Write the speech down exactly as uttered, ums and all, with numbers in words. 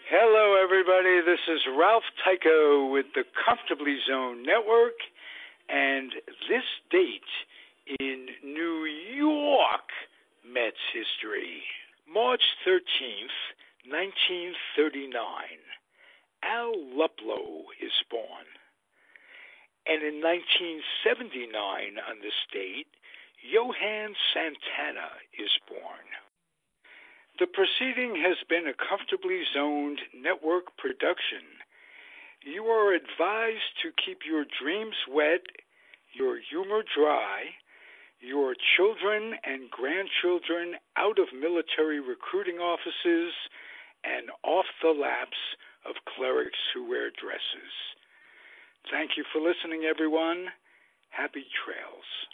Hello, everybody. This is Ralph Tycho with the Comfortably Zone Network, and this date in New York Mets history, March thirteenth, nineteen thirty-nine, Al Luplow is born. And in nineteen seventy-nine on this date, Johan Santana is born. The proceeding has been a Comfortably Zoned Network production. You are advised to keep your dreams wet, your humor dry, your children and grandchildren out of military recruiting offices and off the laps of clerics who wear dresses. Thank you for listening, everyone. Happy trails.